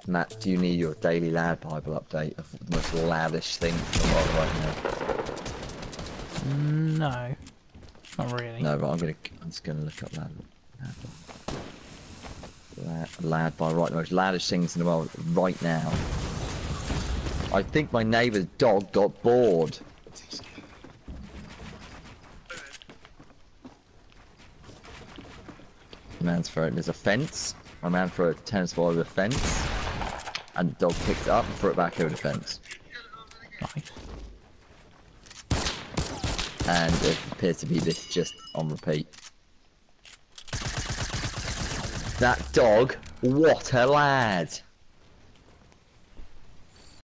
Matt, do you need your daily Lad Bible update of the most lavish thing in the world right No, not really. now? No, but I'm just gonna look up Lad Bible, right, the most lavish things in the world right now. I think my neighbour's dog got bored. Man's thrown. There's a fence. My man threw a tennis ball over the fence, and the dog picked it up and threw it back over the fence. Nice. And it appears to be this just on repeat. That dog, what a lad!